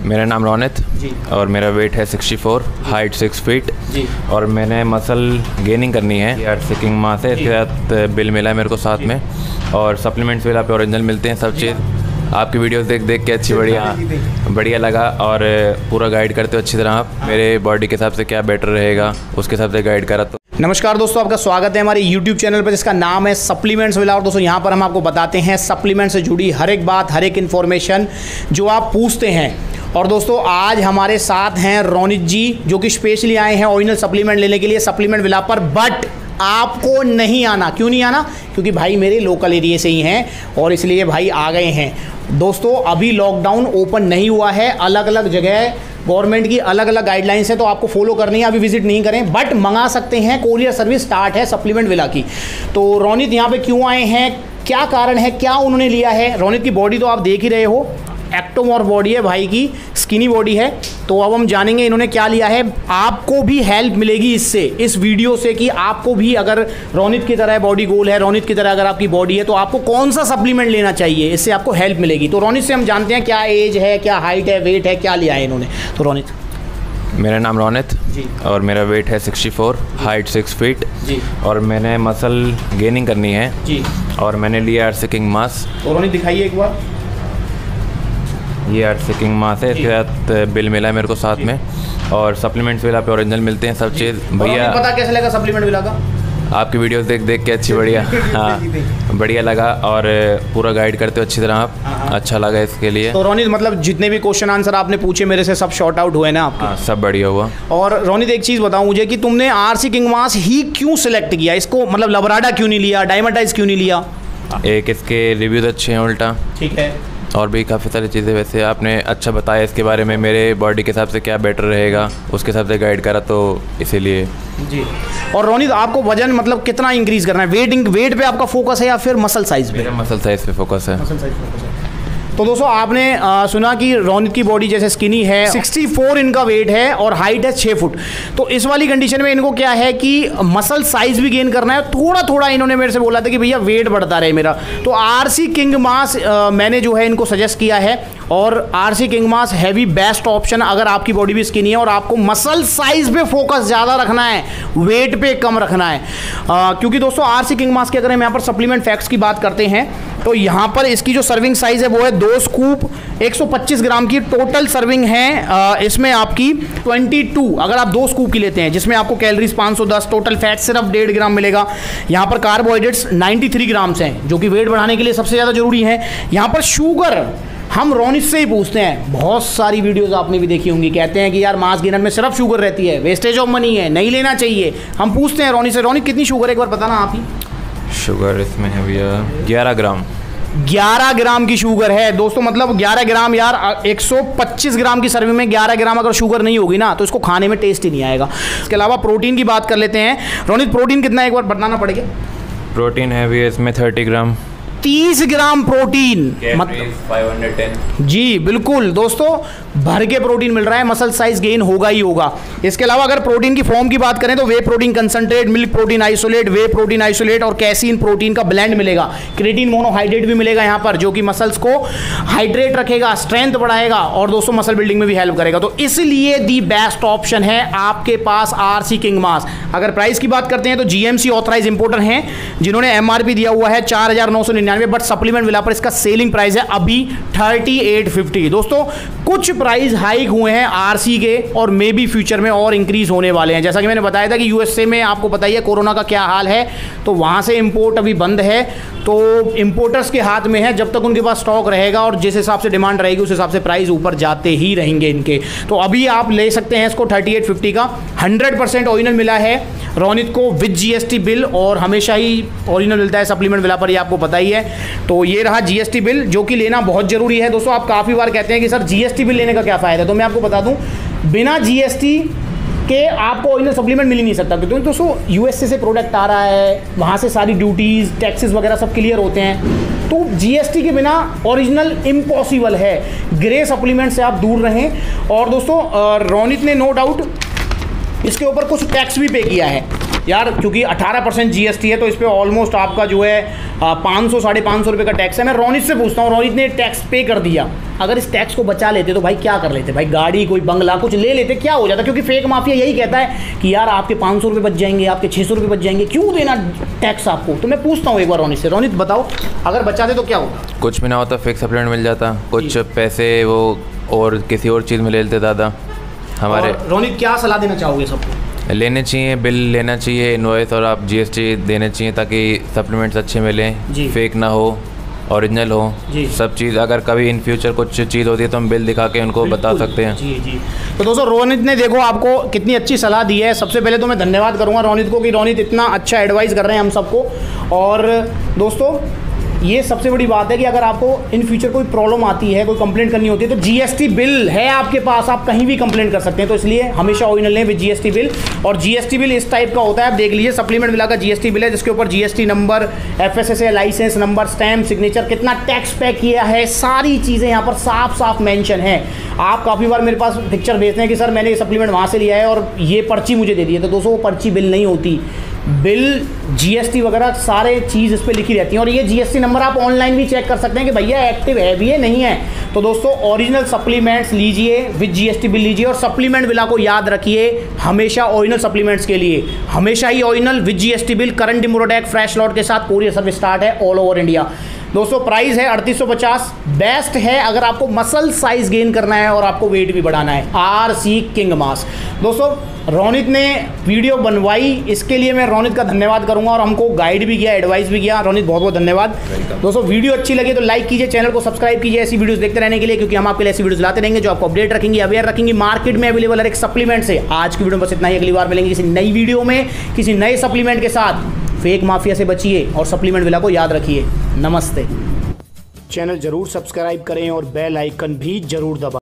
मेरा नाम रोनित जी और मेरा वेट है 64, हाइट 6 फीट जी और मैंने मसल गेनिंग करनी है यार सिकिंग मास है। इसके साथ बिल मिला है मेरे को साथ में और सप्लीमेंट्स भी पे ओरिजिनल मिलते हैं सब चीज़। आपकी वीडियोस देख के अच्छी बढ़िया लगा और पूरा गाइड करते हो अच्छी तरह। आप मेरे बॉडी के हिसाब से क्या बेटर रहेगा उसके हिसाब से गाइड करा। तो नमस्कार दोस्तों, आपका स्वागत है हमारे YouTube चैनल पर जिसका नाम है सप्लीमेंट्स विला। और दोस्तों यहाँ पर हम आपको बताते हैं सप्लीमेंट से जुड़ी हर एक बात, हर एक इन्फॉर्मेशन जो आप पूछते हैं। और दोस्तों आज हमारे साथ हैं रोनित जी जो कि स्पेशली आए हैं ओरिजिनल सप्लीमेंट लेने के लिए सप्लीमेंट विला पर। बट आपको नहीं आना, क्यों नहीं आना? क्योंकि भाई मेरे लोकल एरिया से ही हैं और इसलिए भाई आ गए हैं। दोस्तों अभी लॉकडाउन ओपन नहीं हुआ है, अलग अलग जगह गवर्नमेंट की अलग अलग गाइडलाइंस है तो आपको फॉलो करनी है। अभी विजिट नहीं करें बट मंगा सकते हैं, कोरियर सर्विस स्टार्ट है सप्लीमेंट विला की। तो रोनित यहाँ पे क्यों आए हैं, क्या कारण है, क्या उन्होंने लिया है? रोनित की बॉडी तो आप देख ही रहे हो, एक्टोमॉर्फ बॉडी है भाई की, स्किनी बॉडी है। तो अब हम जानेंगे इन्होंने क्या लिया है। आपको भी हेल्प मिलेगी इससे, इस वीडियो से, कि आपको भी अगर रोनित की तरह बॉडी गोल है, रोनित की तरह अगर आपकी बॉडी है तो आपको कौन सा सप्लीमेंट लेना चाहिए, इससे आपको हेल्प मिलेगी। तो रोनित से हम जानते हैं क्या एज है, क्या हाइट है, वेट है, क्या लिया है इन्होंने। तो रोनित, मेरा नाम रोनित जी और मेरा वेट है 64, हाइट 6 फीट जी और मैंने मसल गेनिंग करनी है जी और मैंने लिया यार सिकिंग मास। तो रोनित दिखाइए एक बार, ये यार सिकिंग मास है। इसके साथ बिल मिला है मेरे को साथ में और सप्लीमेंट्स विला पे ओरिजिनल मिलते हैं सब चीज़। भैया पता कैसे लगा सप्लीमेंट विला का? आपकी वीडियोस देख के अच्छी बढ़िया लगा और पूरा गाइड करते हो अच्छी तरह। आप अच्छा लगा इसके लिए। तो रोनित मतलब जितने भी क्वेश्चन आंसर आपने पूछे मेरे से सब शॉर्ट आउट हुए ना आपके? हाँ, सब बढ़िया हुआ। और रोनित एक चीज़ बताओ मुझे कि तुमने आरसी किंग मास ही क्यों सिलेक्ट किया इसको? मतलब लबराडा क्यों नहीं लिया, डायमंडाइज क्यों नहीं लिया? एक इसके रिव्यूज अच्छे हैं उल्टा, ठीक है, और भी काफ़ी सारी चीज़ें। वैसे आपने अच्छा बताया इसके बारे में, मेरे बॉडी के हिसाब से क्या बेटर रहेगा उसके हिसाब से गाइड करा, तो इसीलिए जी। और रोनित आपको वजन मतलब कितना इंक्रीज करना है? वेट पे आपका फोकस है या फिर मसल साइज पे? मेरा मसल साइज पे फोकस है। मसल साइज पे फोकस है। तो दोस्तों आपने सुना कि रोनित की बॉडी जैसे स्किनी है, 64 इनका वेट है और हाइट है 6 फुट। तो इस वाली कंडीशन में इनको क्या है कि मसल साइज भी गेन करना है। थोड़ा थोड़ा इन्होंने मेरे से बोला था कि भैया वेट बढ़ता रहे मेरा। तो आरसी किंग मास मैंने जो है इनको सजेस्ट किया है और RC King Mass heavy best option अगर आपकी बॉडी भी स्किनी है और आपको मसल साइज पे फोकस ज़्यादा रखना है, वेट पे कम रखना है। क्योंकि दोस्तों आरसी किंग मास की अगर हम यहाँ पर सप्लीमेंट फैक्ट्स की बात करते हैं तो यहाँ पर इसकी जो सर्विंग साइज है वो है 2 स्कूप 125 ग्राम की टोटल सर्विंग है। इसमें आपकी 22 अगर आप 2 स्कूप की लेते हैं जिसमें आपको कैलोरीज 510, टोटल फैट सिर्फ 1.5 ग्राम मिलेगा। यहाँ पर कार्बोहाइड्रेट्स 93 ग्राम्स हैं जो कि वेट बढ़ाने के लिए सबसे ज़्यादा जरूरी है। यहाँ पर शुगर हम रोनित से ही पूछते हैं, बहुत सारी वीडियोस आपने भी देखी होंगी, कहते हैं कि यार मास गेनर में सिर्फ शुगर रहती है, वेस्टेज ऑफ मनी है, नहीं लेना चाहिए। हम पूछते हैं रोनित से, रोनित कितनी शुगर है एक बार बताना आप ही। शुगर इसमें है भैया 11 ग्राम। 11 ग्राम की शुगर है दोस्तों, मतलब 11 ग्राम यार 125 ग्राम की सर्विंग में 11 ग्राम अगर शुगर नहीं होगी ना तो इसको खाने में टेस्ट ही नहीं आएगा। इसके अलावा प्रोटीन की बात कर लेते हैं। रोनित प्रोटीन कितना है एक बार बताना पड़ेगा? प्रोटीन है भैया इसमें 30 ग्राम, 30 ग्राम प्रोटीन, 510 जी बिल्कुल दोस्तों, भर के प्रोटीन मिल रहा है, मसल साइज गेन होगा ही होगा। इसके अलावा अगर प्रोटीन की फॉर्म की बात करें तो whey protein concentrate, milk protein isolate, whey protein isolate और कैसीन प्रोटीन का ब्लेंड मिलेगा। क्रेटीन मोनोहाइड्रेट भी मिलेगा यहाँ पर जो कि मसल्स को हाइड्रेट रखेगा, स्ट्रेंथ बढ़ाएगा और दोस्तों मसल बिल्डिंग में भी हेल्प करेगा। तो इसलिए दी बेस्ट ऑप्शन है आपके पास आरसी किंग मास। अगर प्राइस की बात करते हैं तो जीएमसी ऑथराइज इंपोर्टर हैं जिन्होंने एमआरपी दिया हुआ है 4,999, बट सप्लीमेंट विला पर इसका सेलिंग प्राइस है अभी 3850। दोस्तों कुछ प्राइस हाइक हुए हैं आरसी के और मे बी फ्यूचर में और इंक्रीज होने वाले हैं। जैसा कि मैंने बताया था कि यूएसए में आपको पता ही है कोरोना का क्या हाल है, तो वहाँ से इंपोर्ट अभी बंद है। तो इंपोर्टर्स के हाथ में है, जब तक उनके पास स्टॉक रहेगा और जिस हिसाब से डिमांड रहेगी उस हिसाब से प्राइस ऊपर जाते ही रहेंगे इनके। तो अभी आप ले सकते हैं इसको 3850 का। 100% ओरिजिनल मिला है रोनित को विद जीएसटी बिल और हमेशा ही ओरिजिनल मिलता है सप्लीमेंट विला पर, ये आपको पता ही है। तो ये रहा जीएसटी बिल जो कि लेना बहुत जरूरी है दोस्तों। आप काफ़ी बार कहते हैं कि सर जीएसटी बिल लेने का क्या फ़ायदा है, तो मैं आपको बता दूं बिना जीएसटी के आपको ओरिजिनल सप्लीमेंट मिल ही नहीं सकता। क्योंकि दोस्तों यूएसए से प्रोडक्ट आ रहा है, वहाँ से सारी ड्यूटीज़ टैक्सेस वगैरह सब क्लियर होते हैं, तो जीएसटी के बिना ओरिजिनल इम्पॉसिबल है। ग्रे सप्लीमेंट से आप दूर रहें। और दोस्तों रोनित ने नो डाउट इसके ऊपर कुछ टैक्स भी पे किया है। यार क्योंकि 18% जीएसटी है तो इस पर ऑलमोस्ट आपका जो है 500 550 रुपये का टैक्स है। मैं रोनित से पूछता हूँ, रोनित ने टैक्स पे कर दिया, अगर इस टैक्स को बचा लेते तो भाई क्या कर लेते, भाई गाड़ी कोई बंगला कुछ ले लेते, क्या हो जाता? क्योंकि फेक माफिया यही कहता है कि यार आपके 500 रुपये बच जाएंगे, आपके 600 रुपये बच जाएंगे, क्यों देना टैक्स आपको? तो मैं पूछता हूँ एक बार रोनित से, रोनित बताओ अगर बचाते तो क्या होता? कुछ भी ना होता, फेक सप्लीमेंट मिल जाता, कुछ पैसे वो और किसी और चीज़ में ले लेते दादा हमारे। रोनित क्या सलाह देना चाहोगे सबको? लेने चाहिए, बिल लेना चाहिए, इनवॉइस और आप जीएसटी देने चाहिए ताकि सप्लीमेंट्स अच्छे मिलें, फेक ना हो, ओरिजिनल हो सब चीज़। अगर कभी इन फ्यूचर कुछ चीज़ होती है तो हम बिल दिखा के उनको बता सकते हैं। जी। तो दोस्तों रोनित ने देखो आपको कितनी अच्छी सलाह दी है। सबसे पहले तो मैं धन्यवाद करूंगा रोनित को कि रोनित इतना अच्छा एडवाइस कर रहे हैं हम सबको। और दोस्तों ये सबसे बड़ी बात है कि अगर आपको इन फ्यूचर कोई प्रॉब्लम आती है, कोई कंप्लेंट करनी होती है, तो जीएसटी बिल है आपके पास, आप कहीं भी कंप्लेंट कर सकते हैं। तो इसलिए हमेशा ओरिजिनल लें विद जीएसटी बिल। और जीएसटी बिल इस टाइप का होता है, आप देख लीजिए, सप्लीमेंट मिला का जीएसटी बिल है जिसके ऊपर GST number, FSSA licence number, stamp, signature, कितना टैक्स पे किया है, सारी चीज़ें यहाँ पर साफ साफ मेंशन है। आप काफ़ी बार मेरे पास पिक्चर भेजते हैं कि सर मैंने ये सप्लीमेंट वहाँ से लिया है और ये पर्ची मुझे दे दी है, तो दोस्तों वो पर्ची बिल नहीं होती, बिल जीएसटी वगैरह सारे चीज़ इस पर लिखी रहती है। और ये जीएसटी नंबर आप ऑनलाइन भी चेक कर सकते हैं कि भैया एक्टिव है भी है नहीं है। तो दोस्तों ओरिजिनल सप्लीमेंट्स लीजिए विद जीएसटी बिल लीजिए। और सप्लीमेंट बिल को याद रखिए हमेशा ओरिजिनल सप्लीमेंट्स के लिए हमेशा ही original with GST bill, current डिमोरोडेक फ्रेश लॉट के साथ कोरियर सर्विस स्टार्ट है ऑल ओवर इंडिया। दोस्तों प्राइस है 3850, बेस्ट है अगर आपको मसल साइज गेन करना है और आपको वेट भी बढ़ाना है। RC King Mass. दोस्तों रोनित ने वीडियो बनवाई, इसके लिए मैं रोनित का धन्यवाद करूंगा और हमको गाइड भी किया, एडवाइस भी किया। रोनित बहुत बहुत धन्यवाद। दोस्तों वीडियो अच्छी लगी तो लाइक कीजिए, चैनल को सब्सक्राइब कीजिए ऐसी वीडियोस देखते रहने के लिए, क्योंकि हम आपके लिए ऐसी वीडियोस लाते रहेंगे जो आपको अपडेट रखेंगे, अवेयर रखेंगे मार्केट में अवेलेबल हर एक सप्लीमेंट से। आज की वीडियो में बस इतना ही, अगली बार मिलेंगे किसी नई वीडियो में किसी नए सप्लीमेंट के साथ। फेक माफिया से बचिए और सप्लीमेंट विला को याद रखिए। नमस्ते। चैनल जरूर सब्सक्राइब करें और बेल आइकन भी जरूर दबाएं।